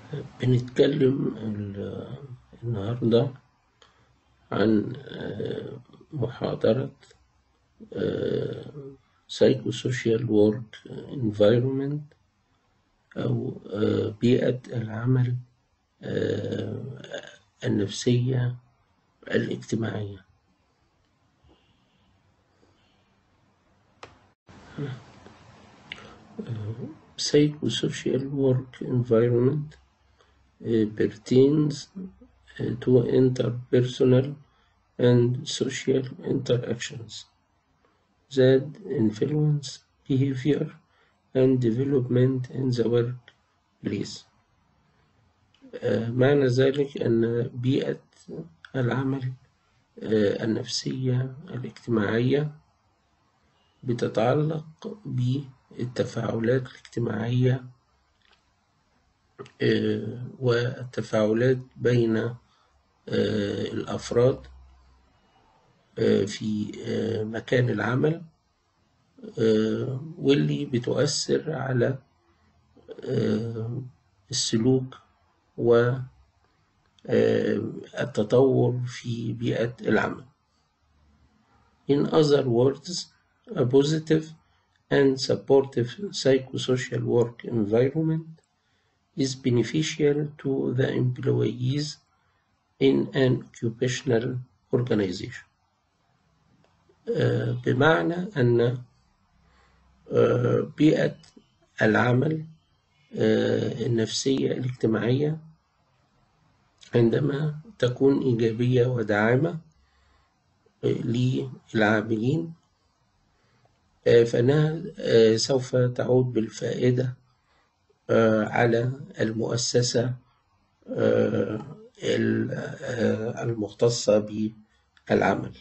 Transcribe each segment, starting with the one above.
بنتكلم النهاردة عن محاضرة Psychosocial Work Environment أو بيئة العمل النفسية الاجتماعية. Psychosocial work environment pertains to interpersonal and social interactions that influence behavior and development in the workplace. معنى ذلك أن بيئة العمل النفسية الاجتماعية بتتعلق بالتفاعلات الاجتماعية والتفاعلات بين الأفراد في مكان العمل، واللي بتؤثر على السلوك والتطور في بيئة العمل. In other words, a positive and supportive psychosocial work environment is beneficial to the employees in an occupational organization. بمعنى أن بيئة العمل النفسية الاجتماعية عندما تكون إيجابية وداعمة للعاملين فإنها سوف تعود بالفائدة على المؤسسة المختصة بالعمل.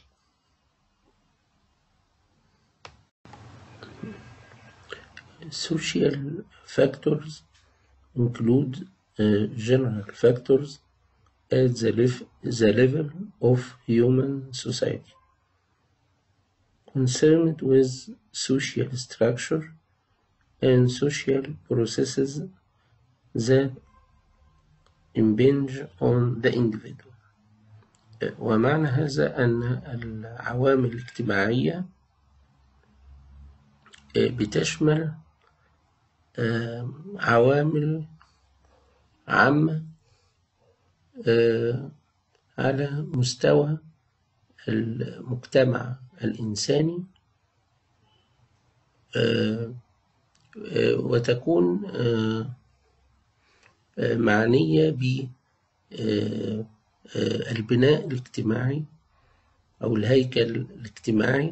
Social factors include general factors at the level of human society concerned with social structure and social processes that impinge on the individual. ومعنى هذا أن العوامل الاجتماعية بتشمل عوامل عامة على مستوى المجتمع الإنساني، وتكون معنية بالبناء الاجتماعي أو الهيكل الاجتماعي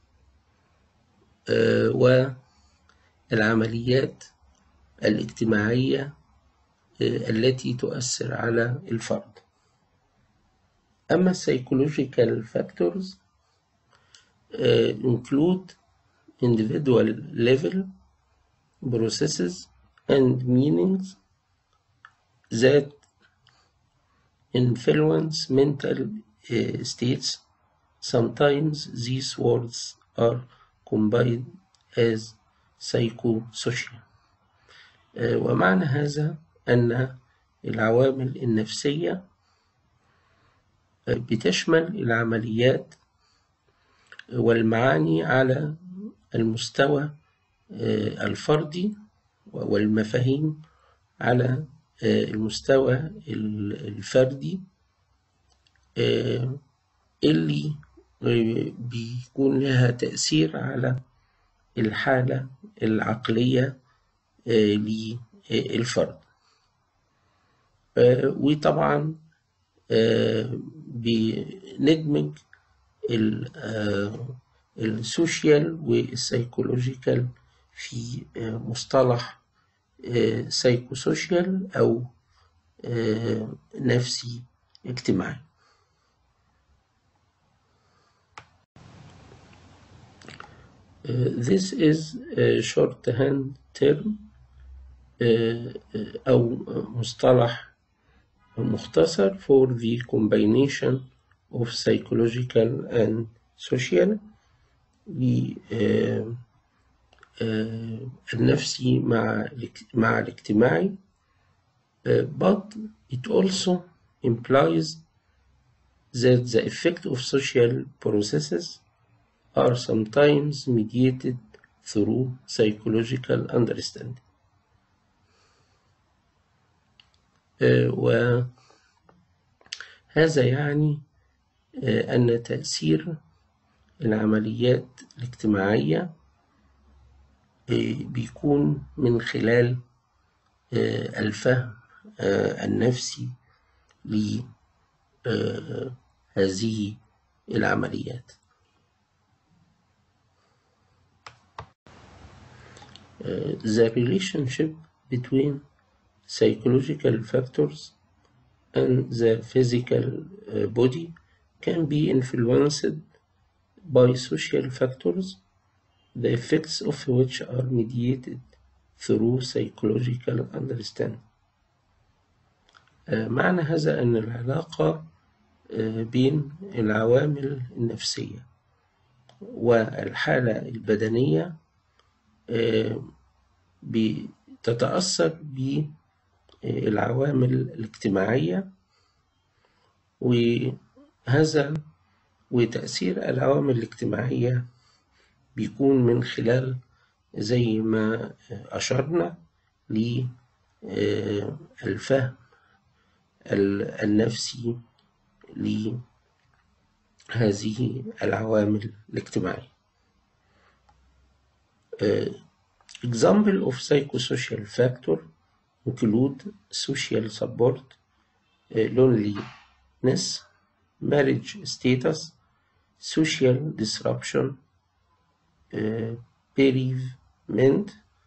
والعمليات الاجتماعية التي تؤثر على الفرد. أما psychological factors include individual level processes and meanings that influence mental states. Sometimes these words are combined as psychosocial. ومعنى هذا أن العوامل النفسية بتشمل العمليات والمعاني على المستوى الفردي والمفاهيم على المستوى الفردي، اللي بيكون لها تأثير على الحالة العقلية للفرد. وطبعا بندمج السوشيال والسيكولوجيكال في مصطلح سايكوسوشيال أو نفسي اجتماعي. This is a shorthand term أو مصطلح مختصر for the combination of psychological and social، النفسي مع الاجتماعي، but it also implies that the effect of social processes are sometimes mediated through psychological understanding. وهذا يعني أن تأثير العمليات الاجتماعية بيكون من خلال الفهم النفسي لهذه العمليات. The relationship between psychological factors and the physical body can be influenced by social factors, the effects of which are mediated through psychological understanding. معنى هذا أن العلاقة بين العوامل النفسية والحالة البدنية بتتأثر بالعوامل الاجتماعية، وتأثير العوامل الاجتماعية بيكون من خلال زي ما أشرنا للفهم النفسي لهذه العوامل الاجتماعية. Example of psychosocial factor include social support, loneliness, marriage status, social disruption, bereavement,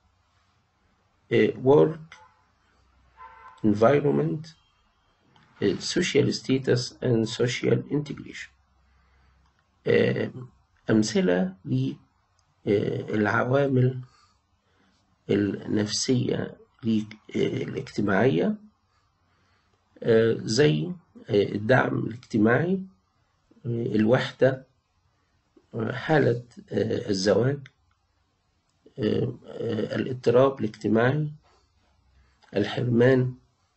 work environment, social status and social integration. أمثلة للعوامل النفسية الاجتماعية زي الدعم الاجتماعي، الوحدة، حالة الزواج، الاضطراب الاجتماعي، الحرمان،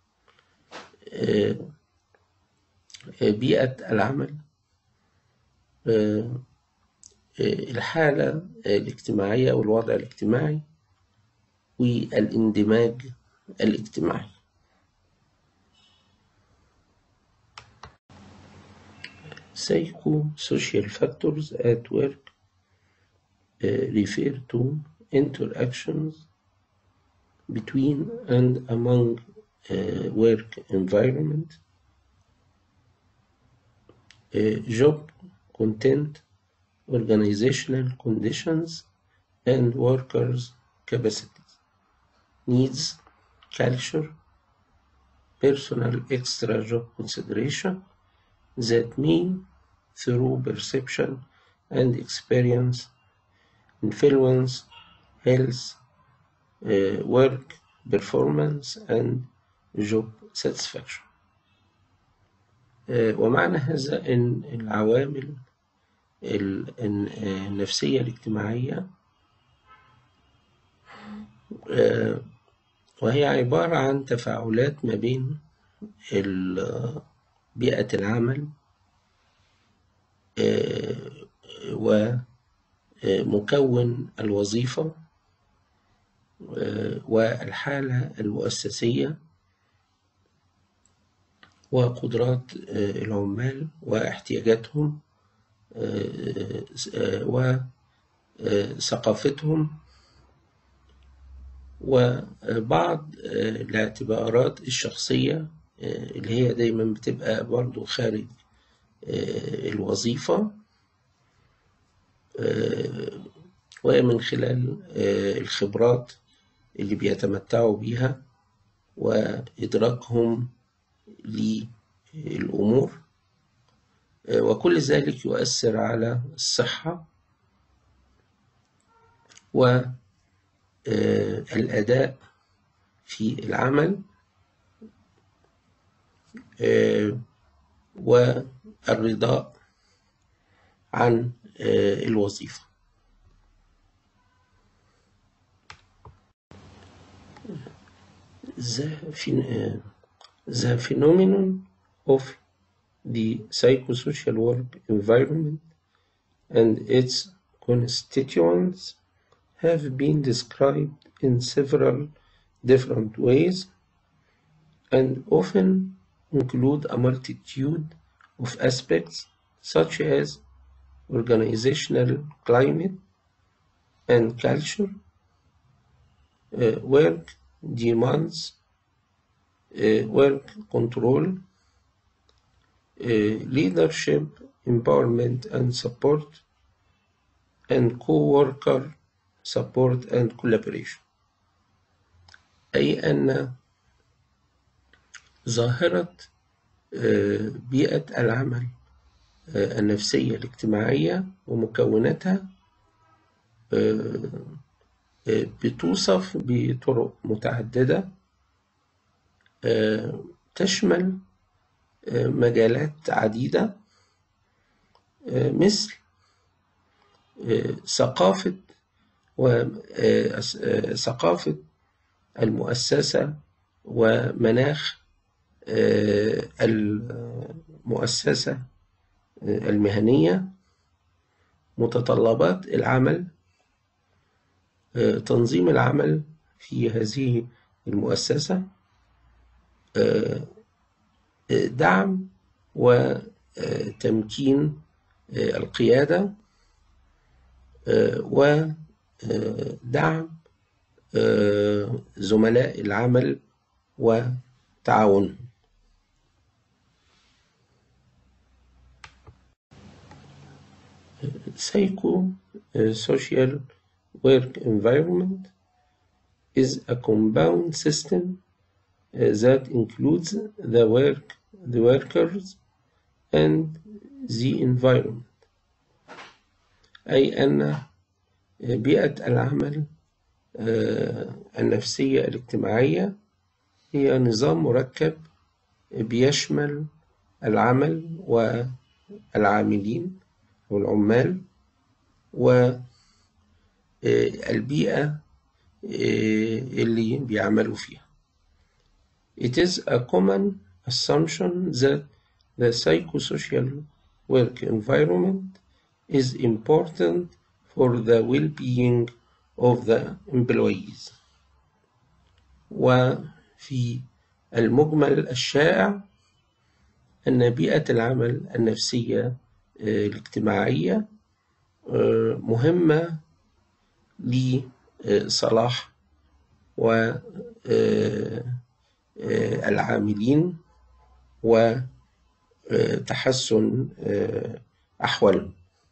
بيئة العمل، الحالة الاجتماعية والوضع الاجتماعي، والاندماج الاجتماعي. Psychosocial factors at work refer to interactions between and among work environment, job content, organizational conditions, and workers' capacities, needs, culture, personal extra-job consideration that may, through perception and experience, influence health, work performance, and job satisfaction. ومعنى هذا أن العوامل النفسية الاجتماعية وهي عبارة عن تفاعلات ما بين بيئة العمل ومكون الوظيفة والحالة المؤسسية وقدرات العمال واحتياجاتهم وثقافتهم وبعض الاعتبارات الشخصية اللي هي دايما بتبقى برضو خارج الوظيفة، ومن خلال الخبرات اللي بيتمتعوا بيها وإدراكهم للأمور، وكل ذلك يؤثر على الصحة والأداء في العمل والرضاء عن الوظيفة. في the phenomenon of the psychosocial work environment and its constituents have been described in several different ways and often include a multitude of aspects such as organizational climate and culture, work demands, work control, leadership, empowerment and support, and co-worker support and collaboration. أي أن ظاهرة بيئة العمل النفسية الاجتماعية ومكوناتها بتوصف بطرق متعددة تشمل مجالات عديدة مثل ثقافة المؤسسة ومناخ المؤسسة المهنية، متطلبات العمل، تنظيم العمل في هذه المؤسسة، دعم وتمكين القيادة، ودعم زملاء العمل وتعاونهم. Psychosocial work environment is a compound system that includes the workers and the environment. أي أن بيئة العمل النفسية الاجتماعية هي نظام مركب بيشمل العمل والعاملين والعمال والبيئة اللي بيعملوا فيها. It is a common assumption that the psychosocial work environment is important for the well-being of the employees. وفي المجمل الشائع أن بيئة العمل النفسية الاجتماعية مهمة لصلاح والعاملين وتحسن أحوالهم.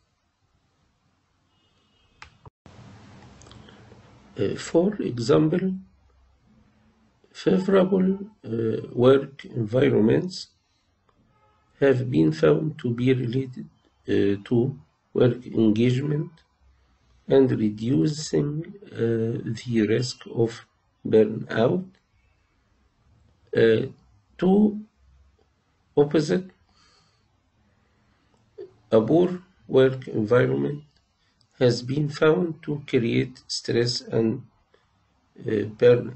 For example, favorable work environments have been found to be related to work engagement and reducing the risk of burnout. Two opposite, a poor work environment has been found to create stress and burnout.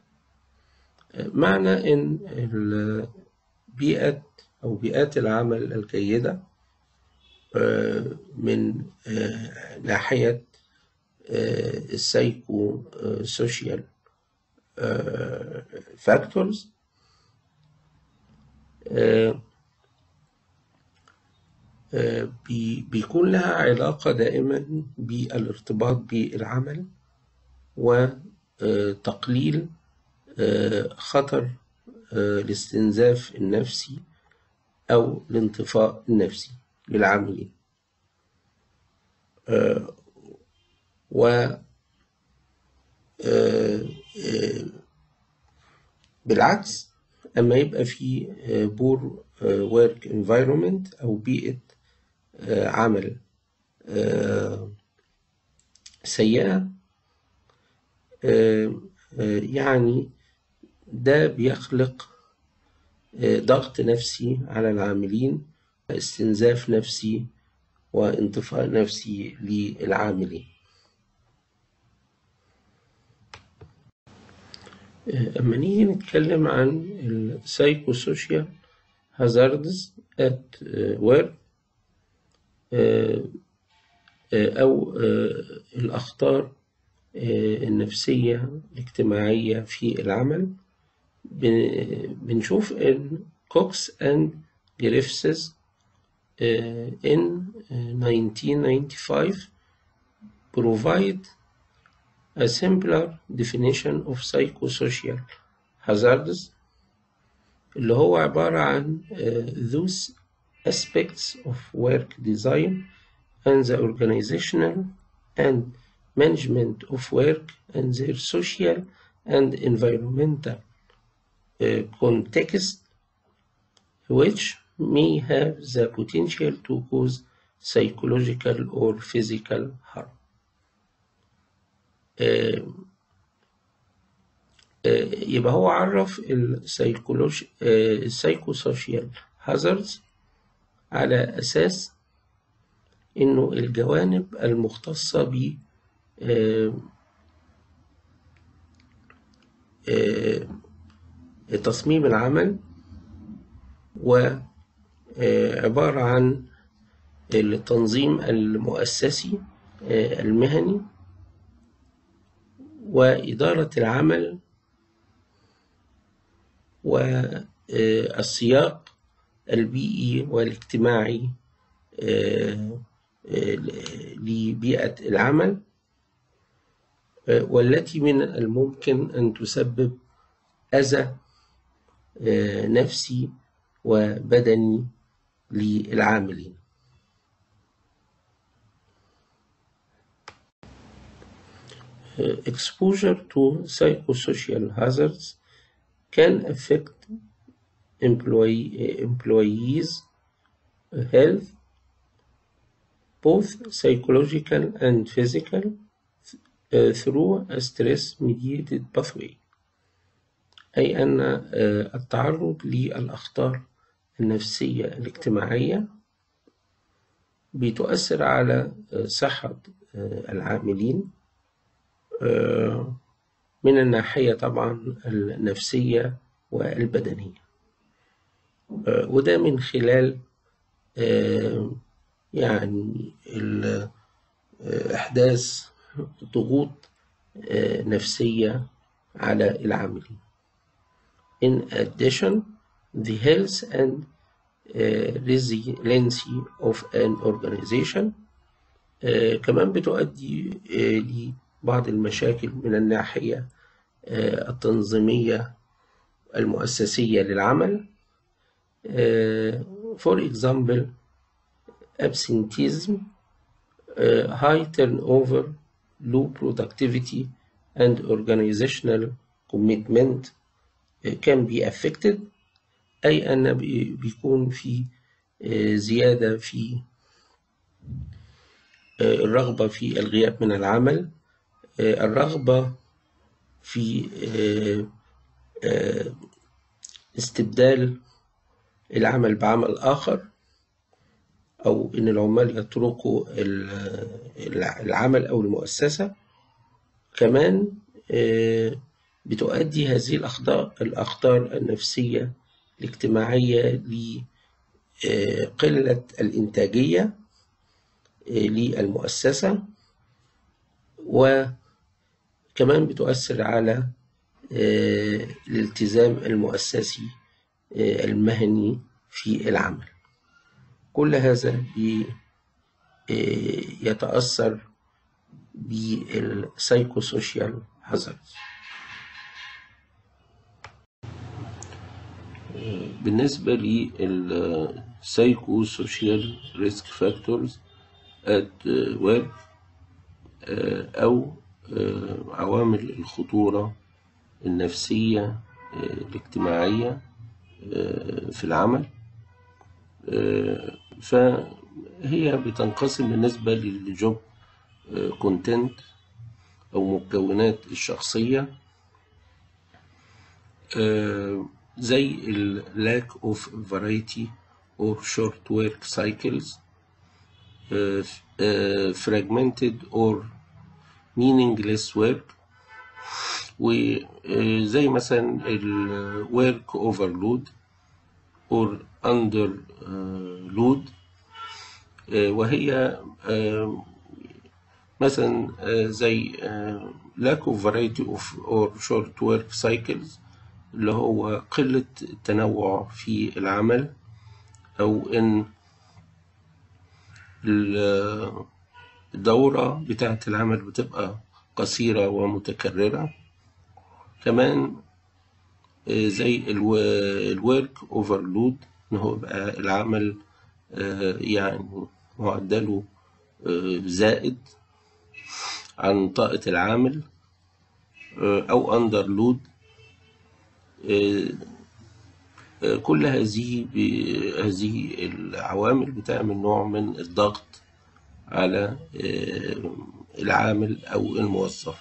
معنى إن البيئة أو بيئات العمل الجيدة من ناحية السايكو سوشيال فاكتورز بيكون لها علاقة دائما بالارتباط بالعمل وتقليل خطر الاستنزاف النفسي أو الانطفاء النفسي للعاملين. بالعكس، أما يبقى في بور work environment أو بيئة عمل سيئة، يعني ده بيخلق ضغط نفسي على العاملين، استنزاف نفسي وانطفاء نفسي للعاملين. أما نيجي نتكلم عن ال psychosocial hazards at work أو الأخطار النفسية الاجتماعية في العمل، بنشوف إن كوكس and جريفيثز in 1995 provide a simpler definition of psychosocial hazards اللي هو عبارة عن those aspects of work design and the organizational and management of work and their social and environmental context which may have the potential to cause psychological or physical harm. يبقى هو عرف السايكوسوشيال هازاردز على أساس إنه الجوانب المختصة ب تصميم العمل وعبارة عن التنظيم المؤسسي المهني وإدارة العمل والسياق البيئي والاجتماعي لبيئة العمل، والتي من الممكن أن تسبب أذى نفسي وبدني للعاملين. Exposure to psychosocial hazards can affect employees' health, both psychological and physical, through a stress-mediated pathway. أي أن التعرض للأخطار النفسية الاجتماعية بتؤثر على صحة العاملين من الناحية طبعا النفسية والبدنية، وده من خلال يعني إحداث ضغوط نفسية على العاملين. In addition, the health and resiliency of an organization كمان بتؤدي لبعض المشاكل من الناحية التنظيمية المؤسسية للعمل. For example, absenteeism, high turnover, low productivity, and organizational commitment can be affected. أي أن بيكون في زيادة في الرغبة في الغياب من العمل، الرغبة في استبدال العمل بعمل آخر، أو إن العمال يتركوا العمل أو المؤسسة. كمان بتؤدي هذه الأخطار النفسية الاجتماعية لقلة الإنتاجية للمؤسسة، وكمان بتؤثر على الالتزام المؤسسي المهني في العمل. كل هذا يتأثر بالسايكوسوشيال هازاردز. بالنسبة للسايكوسوشيال ريسك فاكتورز at work أو عوامل الخطورة النفسية الاجتماعية في العمل، فهي بتنقسم بالنسبة للجوب كونتنت أو مكونات الشخصية، زي ال lack of variety or short work cycles, fragmented or meaningless work, وزي مثلا ال work overload or under load، وهي مثلا زي lack of variety of or short work cycles، اللي هو قلة التنوع في العمل، أو إن الدورة بتاعة العمل بتبقى قصيرة ومتكررة. كمان زي الورك اوفرلود، إن هو بقى العمل يعني معدله زائد عن طاقة العامل، أو أندر لود. كل هذه العوامل بتعمل نوع من الضغط على العامل أو الموظف.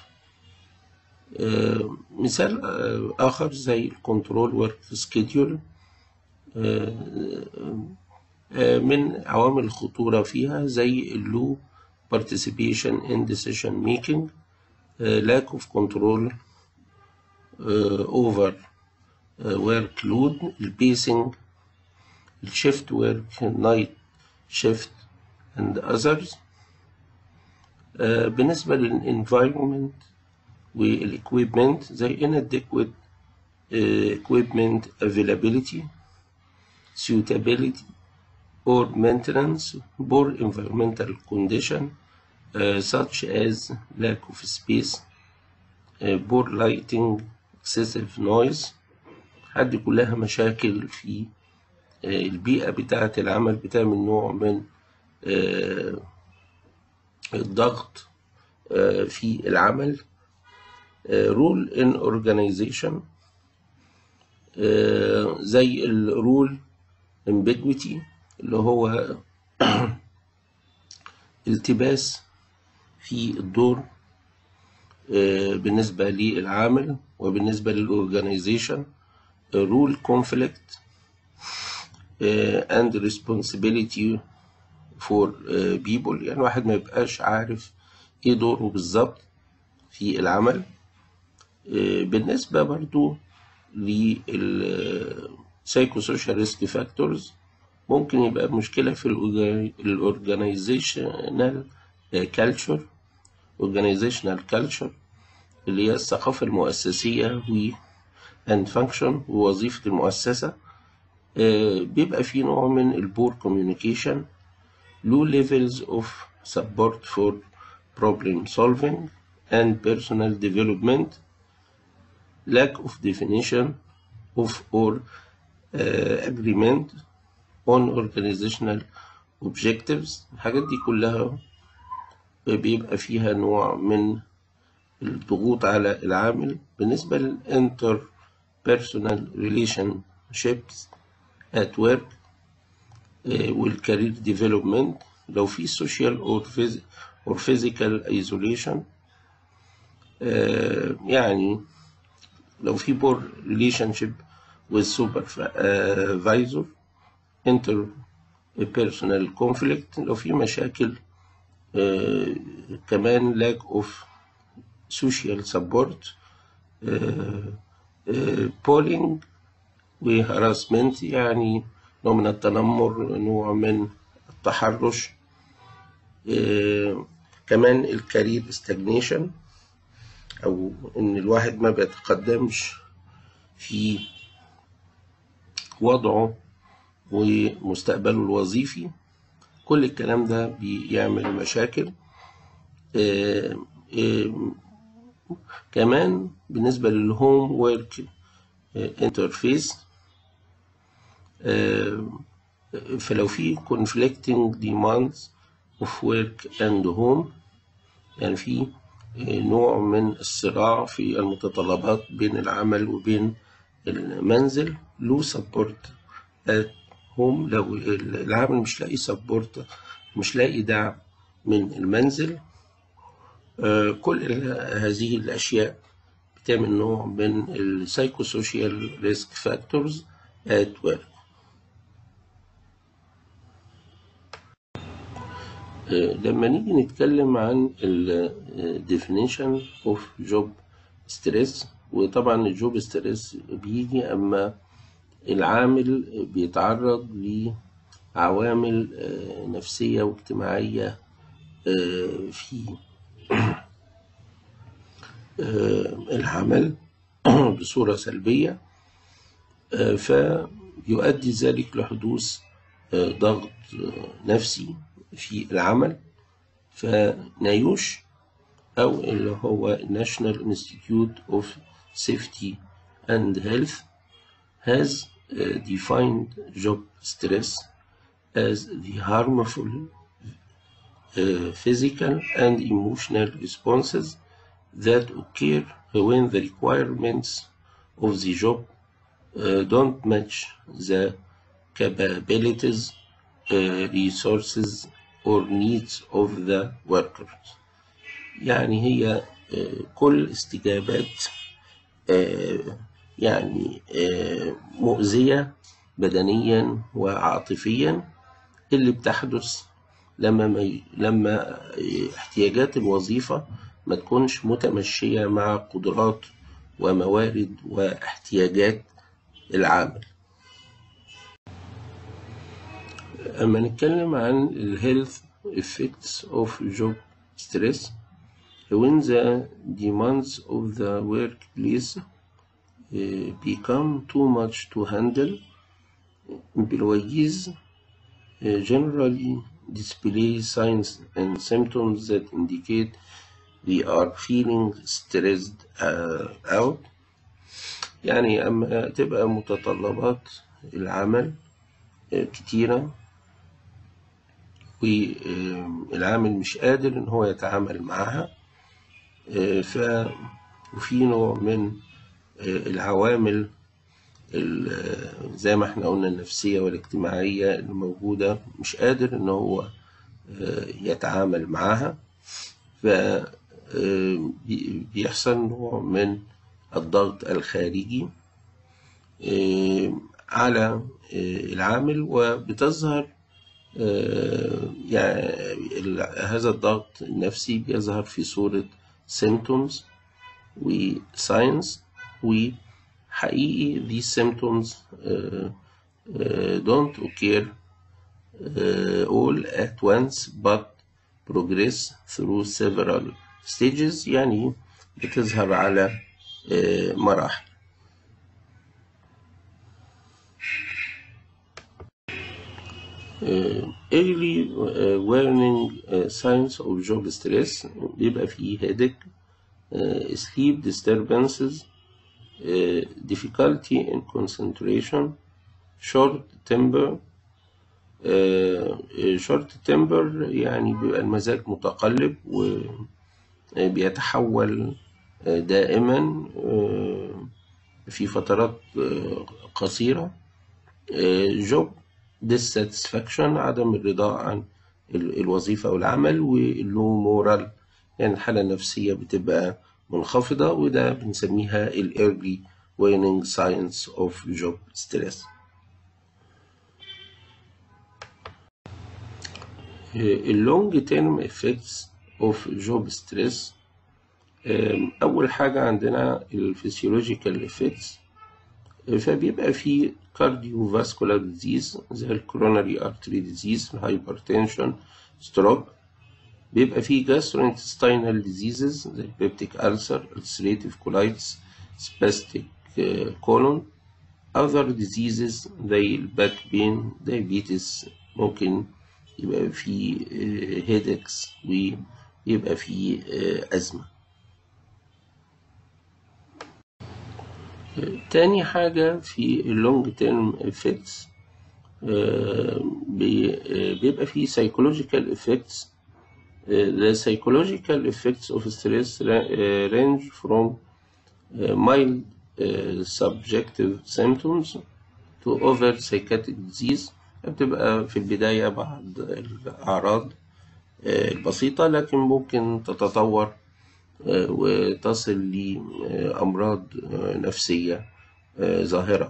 مثال آخر زي الكنترول ورك سكيدول، من عوامل الخطورة فيها زي اللو participation in decision making، lack of control over workload، البيسنج، الشيفت ورك، نايت شيفت and others. بالنسبة للانفايرومنت والاكويبمنت زي inadequate equipment availability، suitability or maintenance، poor environmental condition such as lack of space، poor lighting، excessive noise. هذه كلها مشاكل في البيئة بتاعة العمل بتعمل نوع من الضغط في العمل. rule in organization زي الرول ambiguity، اللي هو التباس في الدور بالنسبة للعامل وبالنسبة للorganization. rule conflict and responsibility for people، يعني واحد ما يبقاش عارف ايه دوره بالظبط في العمل. بالنسبة برضو للسايكوسوشيال ريسك فاكتورز، ممكن يبقى مشكلة في الاورجانيزيشنال كالتشر، organizational culture اللي هي الثقافة المؤسسية and function ووظيفة المؤسسة. بيبقى في نوع من البور communication، low levels of support for problem solving and personal development، lack of definition of or agreement on organizational objectives. الحاجات دي كلها بيبقى فيها نوع من الضغوط على العامل. بالنسبة للinterpersonal relationships at work والcareer development، لو في social or physical isolation، يعني لو في poor relationship with supervisor، interpersonal conflict، لو في مشاكل كمان lack of social support، bullying وharassment، يعني نوع من التنمر، نوع من التحرش. كمان الكارير stagnation، أو إن الواحد ما بيتقدمش في وضعه ومستقبله الوظيفي. كل الكلام ده بيعمل مشاكل. كمان بالنسبة للهوم وورك انترفيس، فلو في conflicting demands of work and home، يعني في نوع من الصراع في المتطلبات بين العمل وبين المنزل. له support at home، لو العامل مش لاقي support، مش لاقي دعم من المنزل. كل هذه الأشياء بتعمل نوع من السايكوسوشيال ريسك فاكتورز at work. لما نيجي نتكلم عن ال definition of job ستريس. وطبعا الجوب ستريس بيجي أما العامل بيتعرض لعوامل نفسية واجتماعية في العمل بصورة سلبية، فيؤدي ذلك لحدوث ضغط نفسي في العمل. فنايوش أو اللي هو National Institute of Safety and Health has defined job stress as the harmful physical and emotional responses that occur when the requirements of the job don't match the capabilities, resources or needs of the workers. يعني هي كل استجابات يعني مؤذية بدنيا وعاطفيا اللي بتحدث لما احتياجات الوظيفة ما تكونش متمشية مع قدرات وموارد واحتياجات العامل. أما نتكلم عن ال health effects of job stress, when the demands of the workplace become too much to handle, employees generally display signs and symptoms that indicate they are feeling stressed out. يعني أما تبقى متطلبات العمل كتيرة والعامل مش قادر إن هو يتعامل معها، وفي نوع من العوامل زي ما احنا قلنا النفسية والاجتماعية الموجودة مش قادر إن هو يتعامل معها، فبيحصل نوع من الضغط الخارجي على العامل، وبتظهر يعني هذا الضغط النفسي بيظهر في صورة symptoms و signs. وحقيقي these symptoms don't occur all at once but progress through several stages، يعني بتظهر على مراحل. early warning signs of job stress بيبقى فيه headache, sleep disturbances, difficulty in concentration, short temper. short temper يعني بيبقى المزاج متقلب وبيتحول دائما في فترات قصيرة. job dissatisfaction عدم الرضا عن الوظيفة والعمل، واللو مورال يعني الحالة النفسية بتبقى منخفضة، وده بنسميها ال early warning signs of job stress. long term effects of job stress، أول حاجة عندنا الفسيولوجيكال effects، فبيبقى في cardiovascular disease زي ال coronary artery disease, hypertension, stroke. بيبقى في gastrointestinal diseases زي peptic ulcer, ulcerative colitis, spastic colon. other diseases زي ال back pain, diabetes، ممكن يبقى في headaches ويبقى في أزمة. تاني حاجة في اللونج تيرم effects بيبقى في psychological effects. The psychological effects of stress range from mild subjective symptoms to over psychiatric disease. بتبقى في البداية بعض الأعراض البسيطة، لكن ممكن تتطور وتصل لأمراض نفسية ظاهرة.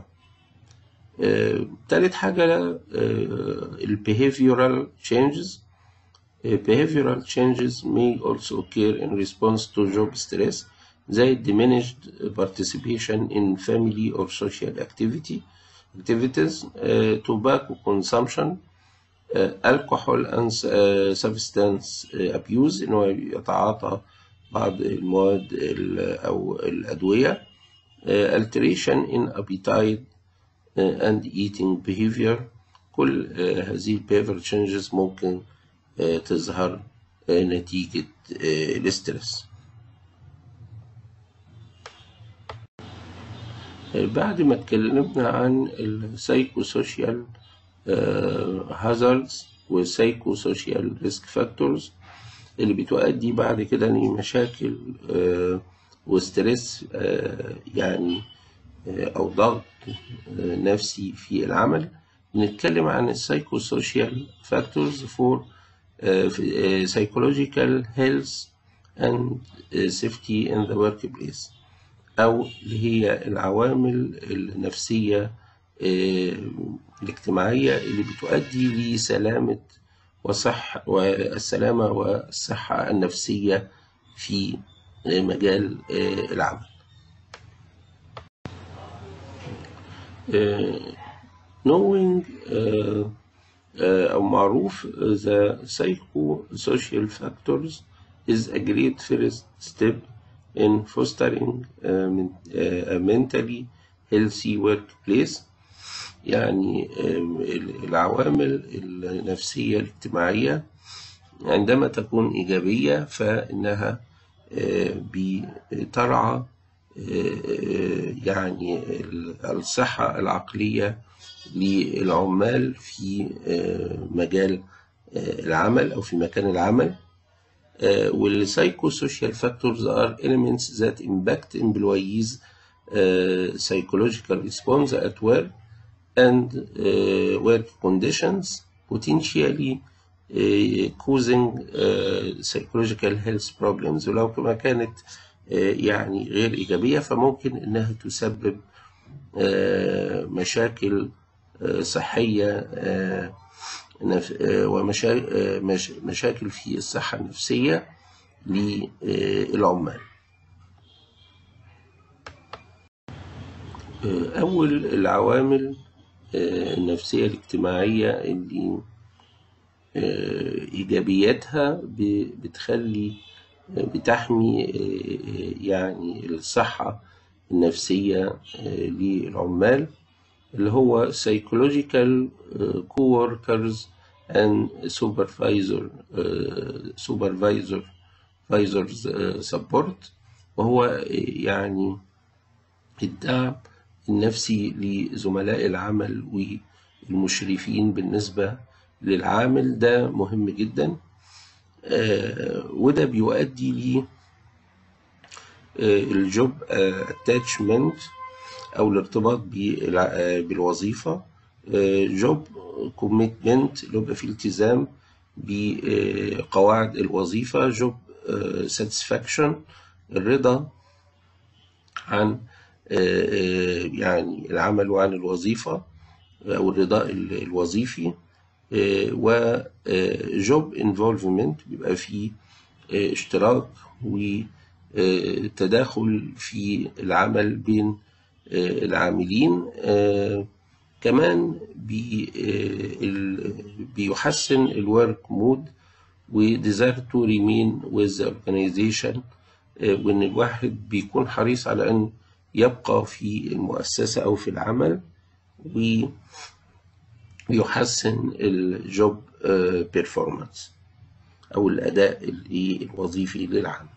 ثالث حاجة ال behavioral changes. Behavioral changes may also occur in response to job stress. زي diminished participation in family or social activities, tobacco consumption, alcohol and substance abuse، إنه يتعاطى بعض المواد أو الأدوية، alteration in appetite and eating behavior. كل هذه behavior changes ممكن تظهر نتيجة الاسترس. بعد ما اتكلمنا عن السايكوسوشيال هازاردز والسايكوسوشيال ريسك فاكتورز اللي بتؤدي بعد كده لمشاكل وستريس يعني أو ضغط نفسي في العمل، بنتكلم عن السايكوسوشيال فاكتورز فور psychological health and safety in the workplace، أو اللي هي العوامل النفسية الاجتماعية اللي بتؤدي لسلامة والسلامة والصحة النفسية في مجال العمل. knowing أو معروف the psychosocial factors is a great first step in fostering a mentally healthy workplace. يعني العوامل النفسية الاجتماعية عندما تكون إيجابية فإنها بترعى يعني الصحة العقلية للعمال في مجال العمل أو في مكان العمل. والسايكوسوشيال factors are elements that impact employees' psychological response at work and work conditions, potentially causing psychological health problems. ولو ما كانت يعني غير إيجابية فممكن إنها تسبب مشاكل صحية ومشاكل في الصحة النفسية للعمال. أول العوامل النفسية الاجتماعية اللي إيجابياتها بتحمي يعني الصحة النفسية للعمال، اللي هو psychological coworkers and supervisors support، وهو يعني الدعم النفسي لزملاء العمل والمشرفين بالنسبة للعامل. ده مهم جدا، وده بيؤدي لي الجوب اتاتشمنت أو الارتباط بالوظيفة، جوب كوميتمنت اللي يبقى فيه التزام بقواعد الوظيفة، جوب ساتسفاكشن الرضا عن يعني العمل وعن الوظيفة أو الرضاء الوظيفي، وجوب انفولفمنت بيبقى فيه اشتراك وتداخل في العمل بين العاملين. كمان بيحسن الورك مود وديزاير تو ريمين with the organization، وإن الواحد بيكون حريص على أن يبقى في المؤسسة أو في العمل، ويحسن الجوب بيرفورمانس أو الأداء الوظيفي للعمل.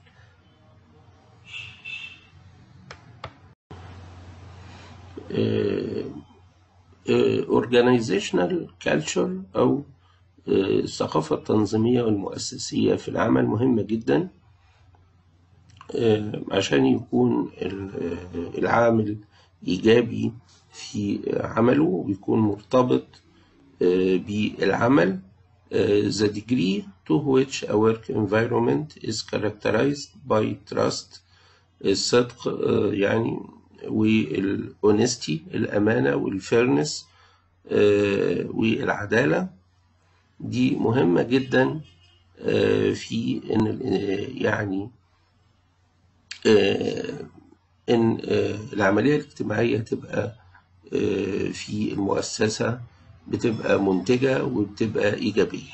organizational culture أو الثقافة التنظيمية والمؤسسية في العمل مهمة جدا عشان يكون العامل إيجابي في عمله ويكون مرتبط بالعمل. The degree to which a work environment is characterized by trust، الصدق يعني والهونستي الأمانة والفيرنس والعدالة، دي مهمة جدا في إن يعني إن العملية الاجتماعية تبقى في المؤسسة بتبقى منتجة وبتبقى إيجابية،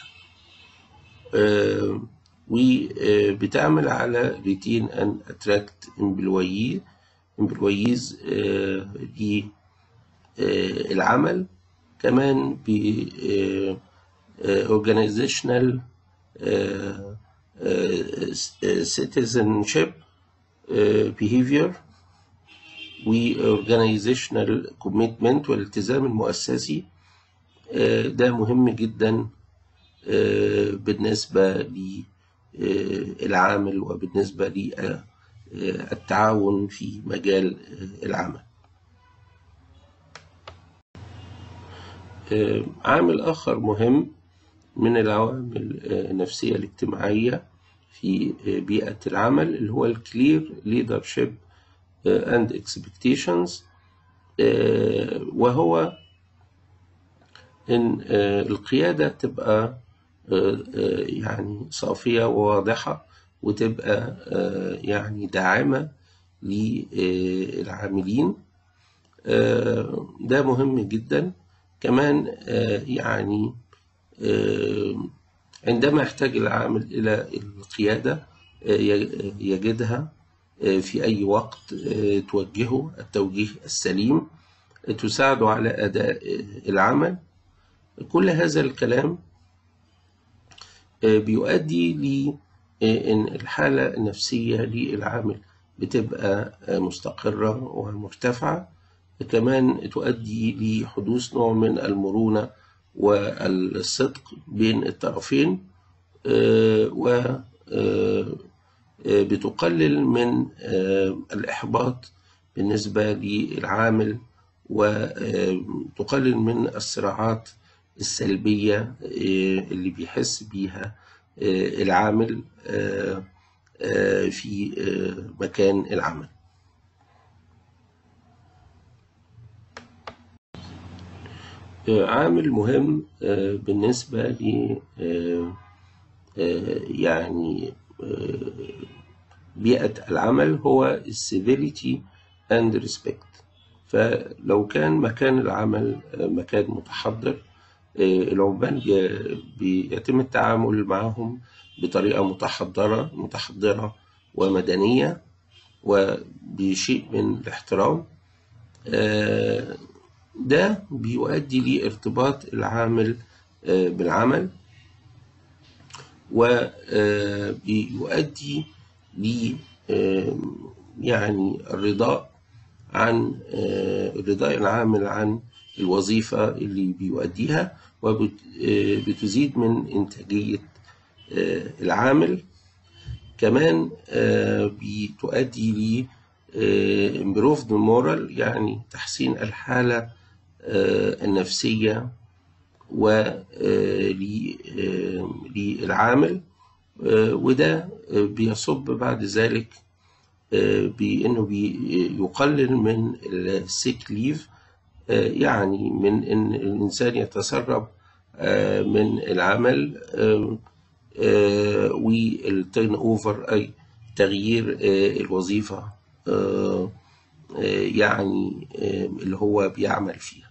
وبتعمل على retain and attract employees للعمل، كمان ب organizational citizenship behavior و organizational commitment والالتزام المؤسسي. ده مهم جدا بالنسبة للعامل وبالنسبة للتعاون في مجال العمل. عامل آخر مهم من العوامل النفسية الاجتماعية في بيئة العمل اللي هو الكلير leadership and expectations، وهو إن القيادة تبقى يعني صافية وواضحة، وتبقى يعني داعمة للعاملين. ده مهم جدا. كمان يعني عندما يحتاج العامل إلى القيادة يجدها في أي وقت توجهه التوجيه السليم، تساعده على أداء العمل. كل هذا الكلام بيؤدي لأن الحالة النفسية للعامل بتبقى مستقرة ومرتفعة، كمان تؤدي لحدوث نوع من المرونة والصدق بين الطرفين، وبتقلل من الإحباط بالنسبة للعامل، وتقلل من الصراعات السلبية اللي بيحس بيها العامل في مكان العمل. عامل مهم بالنسبة ل يعني بيئة العمل هو السيفيليتي and respect. فلو كان مكان العمل مكان متحضر، العمال بيتم التعامل معهم بطريقة متحضرة ومدنية وبشيء من الاحترام. ده بيؤدي لارتباط العامل بالعمل، وبيؤدي ل يعني رضاء العامل عن الوظيفة اللي بيؤديها، وبتزيد من إنتاجية العامل. كمان بتؤدي ل improved moral، يعني تحسين الحالة النفسية للعامل، وده بيصب بعد ذلك بأنه بيقلل من السيك ليف، يعني من أن الإنسان يتسرب من العمل والتيرن أوفر، أي تغيير الوظيفة يعني اللي هو بيعمل فيها.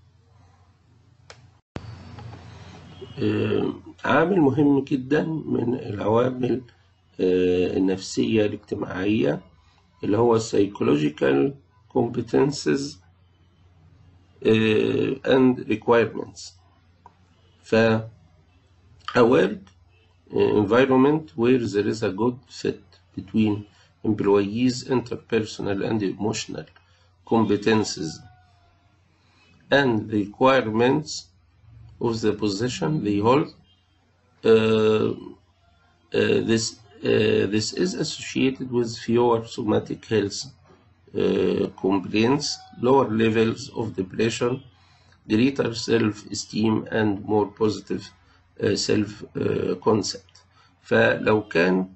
عامل مهم جدا من العوامل النفسية الاجتماعية اللي هو psychological competences and requirements. A work environment where there is a good fit between employees' interpersonal and emotional competences and the requirements of the position they hold. This is associated with fewer somatic health complaints, lower levels of depression, greater self-esteem, and more positive self-concept. فلو كان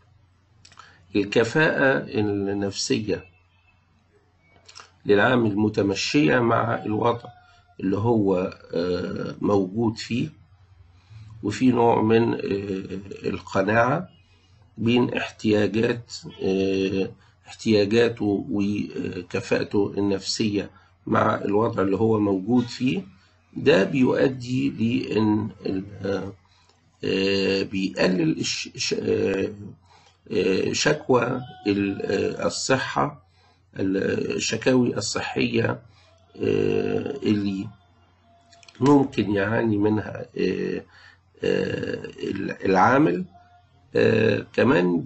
الكفاءة النفسية للعامل متمشية مع الوضع اللي هو موجود فيه، وفي نوع من القناعة بين احتياجات احتياجاته وكفاءته النفسية مع الوضع اللي هو موجود فيه، ده بيؤدي لأن بيقلل شكوى الصحة، الشكاوي الصحية اللي ممكن يعاني منها العامل. كمان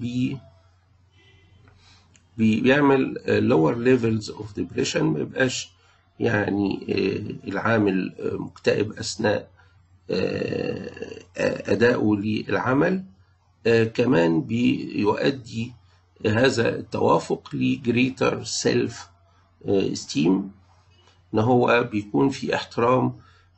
بيعمل lower levels of depression، ما يبقاش يعني العامل مكتئب أثناء أدائه للعمل. كمان بيؤدي هذا التوافق ل greater self esteem، إن هو بيكون في احترام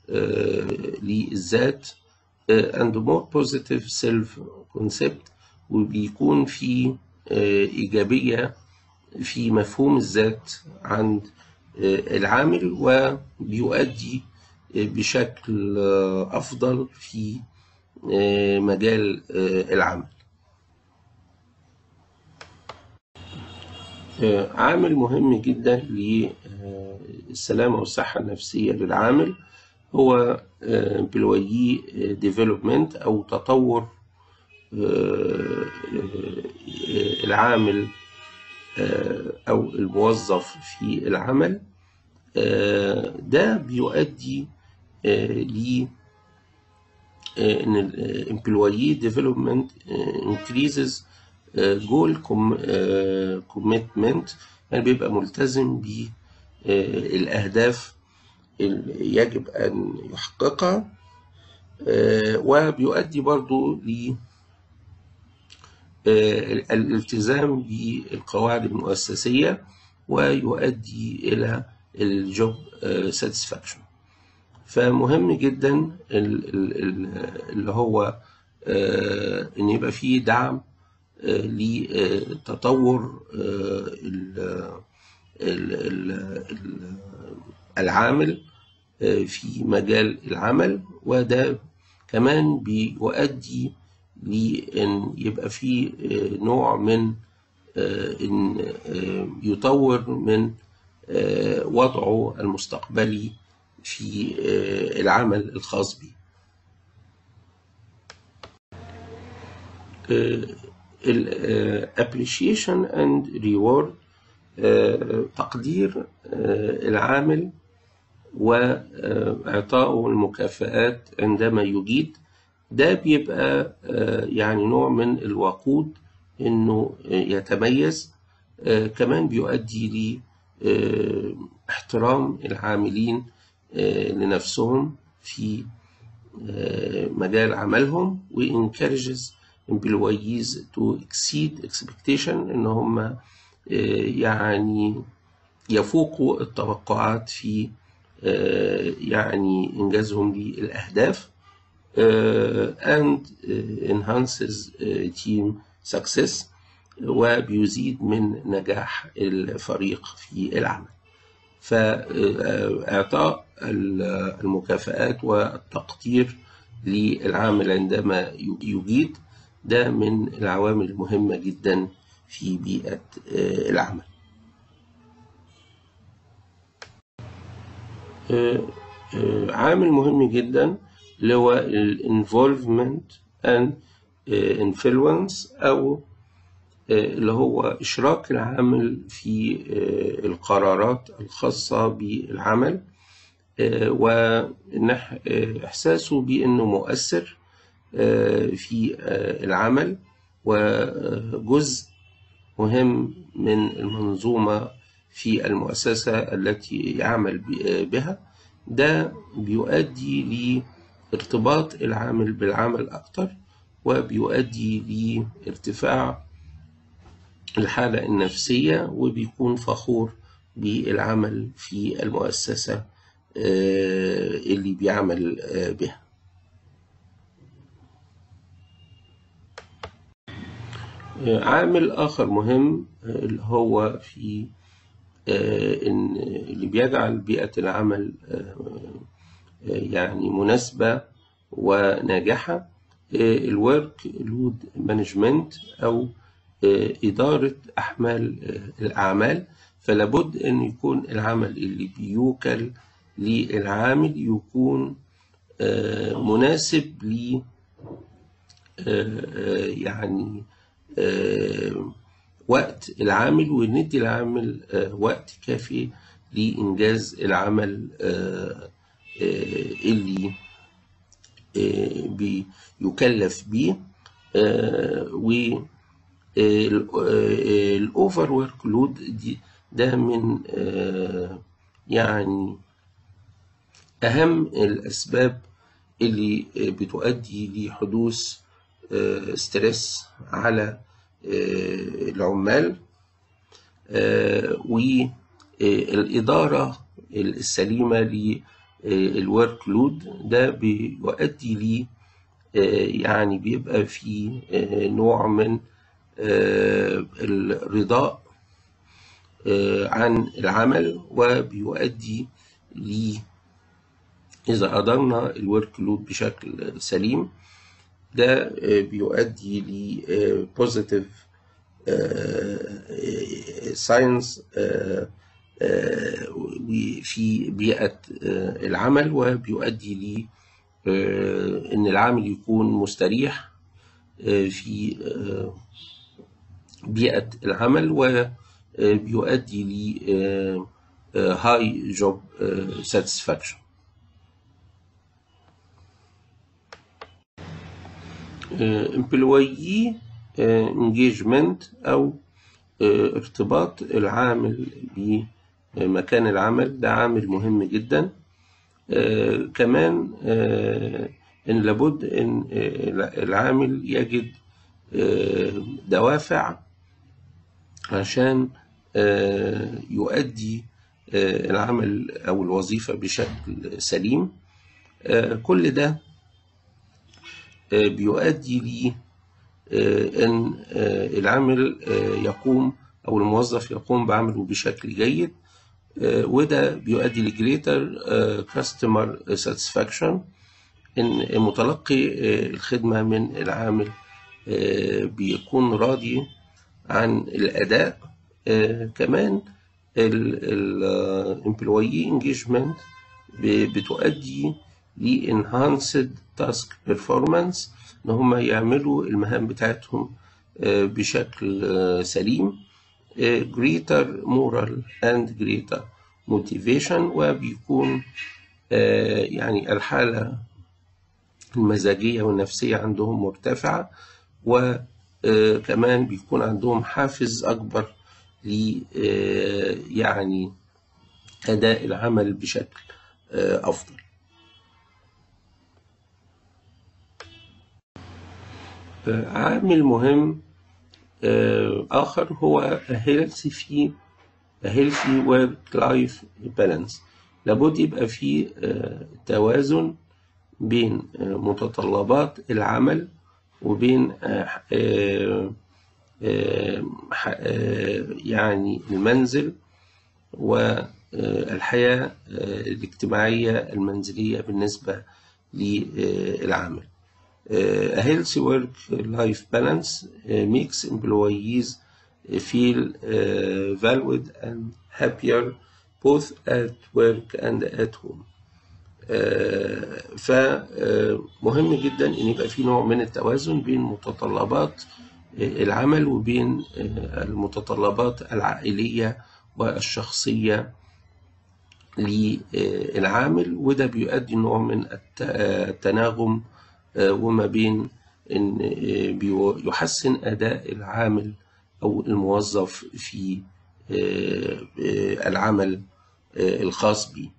للذات and more positive self concept، وبيكون في إيجابية في مفهوم الذات عند العامل، وبيؤدي بشكل أفضل في مجال العمل. عامل مهم جدا للسلامة والصحة النفسية للعامل هو employee development، أو تطور العامل أو الموظف في العمل. ده بيؤدي ل إن ال employee development increases goal commitment، يعني بيبقى ملتزم بالأهداف اللي يجب أن يحققها، وبيؤدي برضو الالتزام بالقواعد المؤسسية، ويؤدي إلى الجوب ساتسفاكشن. فمهم جدا اللي هو إن يبقى فيه دعم لتطور العامل في مجال العمل، وده كمان بيؤدي لأن يبقى فيه نوع من إن يطور من وضعه المستقبلي في العمل الخاص به. appreciation and reward، تقدير العامل وإعطائه المكافآت عندما يجيد، ده بيبقى يعني نوع من الوقود إنه يتميز. كمان بيؤدي لاحترام العاملين لنفسهم في مجال عملهم، و encourages employees to exceed expectation، إن هم يعني يفوقوا التوقعات في يعني إنجازهم للأهداف، and enhances team success، وبيزيد من نجاح الفريق في العمل. فإعطاء المكافآت والتقدير للعامل عندما يجيد ده من العوامل المهمة جدا في بيئة العمل. عامل مهم جدا اللي هو الانفولفمنت and influence، أو اللي هو إشراك العامل في القرارات الخاصة بالعمل، وإحساسه بأنه مؤثر في العمل وجزء مهم من المنظومة في المؤسسة التي يعمل بها. ده بيؤدي لارتباط العامل بالعمل أكتر، وبيؤدي لارتفاع الحالة النفسية، وبيكون فخور بالعمل في المؤسسة اللي بيعمل بها. عامل آخر مهم اللي هو في إن اللي بيجعل بيئة العمل يعني مناسبة وناجحة، الورك لود مانجمنت، أو إدارة أحمال الأعمال، فلابد أن يكون العمل اللي بيوكل للعامل يكون مناسب ل يعني وقت العامل، وندي العامل وقت كافي لإنجاز العمل اللي بيكلف بيه. والأوفر ورك لود ده من يعني أهم الأسباب اللي بتؤدي لحدوث ستريس على العمال. والإدارة السليمة للورك لود ده بيؤدي لي يعني بيبقى في نوع من الرضاء عن العمل، وبيؤدي لي إذا أدرنا الورك لود بشكل سليم ده بيؤدي ل positive ساينس في بيئة العمل، وبيؤدي ل إن العامل يكون مستريح في بيئة العمل، وبيؤدي ل high job satisfaction. employee engagement أو ارتباط العامل بمكان العمل ده عامل مهم جدا. كمان إن لابد إن العامل يجد دوافع عشان يؤدي العمل أو الوظيفة بشكل سليم. كل ده بيؤدي لي أن العامل يقوم أو الموظف يقوم بعمله بشكل جيد، وده بيؤدي لجريتر كاستمر ساتسفاكشن، إن متلقي الخدمة من العامل بيكون راضي عن الأداء. كمان الامبلويي انجيجمنت بتؤدي ل enhanced task performance، إن هم يعملوا المهام بتاعتهم بشكل سليم. greater moral and greater motivation، وبيكون يعني الحالة المزاجية والنفسية عندهم مرتفعة، وكمان بيكون عندهم حافز أكبر ل يعني أداء العمل بشكل أفضل. عامل مهم آخر هو healthy work life balance. لابد يبقى فيه توازن بين متطلبات العمل وبين يعني المنزل والحياة الاجتماعية المنزلية بالنسبة للعمل. A healthy work-life balance makes employees feel valued and happier both at work and at home. فمهم جدا إن يبقى في نوع من التوازن بين متطلبات العمل وبين المتطلبات العائلية والشخصية للعامل، وده بيؤدي نوع من التناغم وما بين إن يحسن أداء العامل أو الموظف في العمل الخاص به.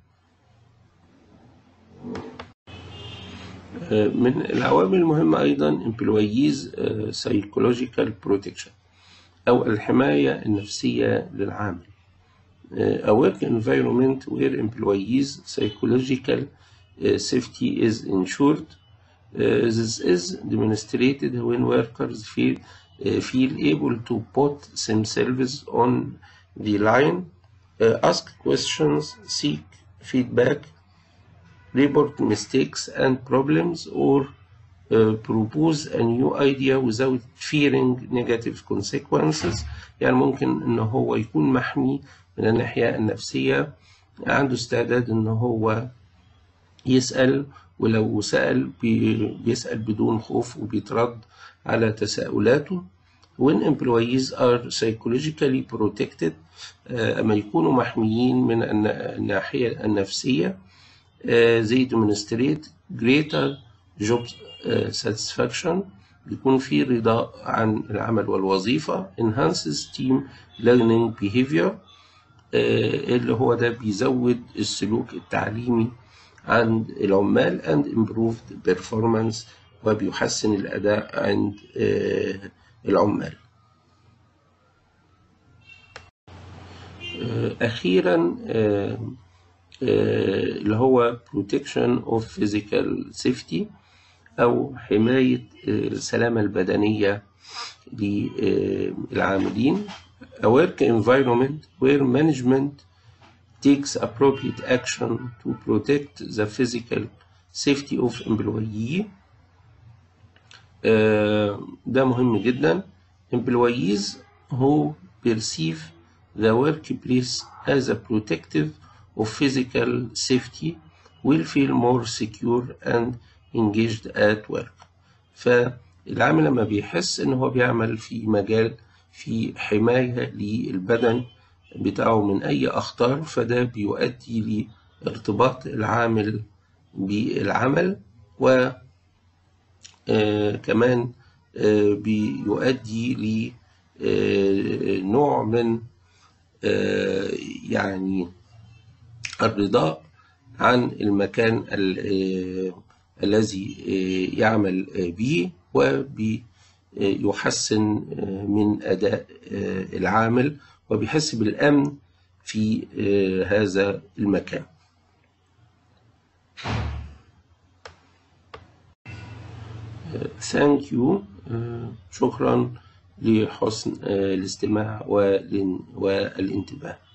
من العوامل المهمة أيضا employees psychological protection أو الحماية النفسية للعامل. A work environment where employees psychological safety is ensured. This is demonstrated when workers feel able to put themselves on the line, ask questions, seek feedback, report mistakes and problems, or propose a new idea without fearing negative consequences. يعني ممكن إن هو يكون محمي من الناحية النفسية، عنده استعداد إن هو يسأل، ولو سأل بيسأل بدون خوف وبيترد على تساؤلاته. When employees are psychologically protected، أما يكونوا محميين من الناحية النفسية، they demonstrate greater job satisfaction، بيكون في رضا عن العمل والوظيفة. enhances team learning behavior، اللي هو ده بيزود السلوك التعليمي عند العمال and improved performance، وبيحسن الأداء عند العمال. أخيرا اللي هو protection of physical safety، أو حماية السلامة البدنية للعاملين. A work environment where management takes appropriate action to protect the physical safety of employee. ده مهم جدا. Employees who perceive the workplace as a protective of physical safety will feel more secure and engaged at work. فالعامل لما بيحس إن هو بيعمل في مجال في حماية للبدن بتاعه من أي أخطار، فده بيؤدي لارتباط العامل بالعمل، وكمان بيؤدي لنوع من يعني الرضا عن المكان الذي يعمل به، وبيحسن من أداء العامل، وبيحس بالأمن في هذا المكان. Thank you. شكرا لحسن الاستماع والانتباه.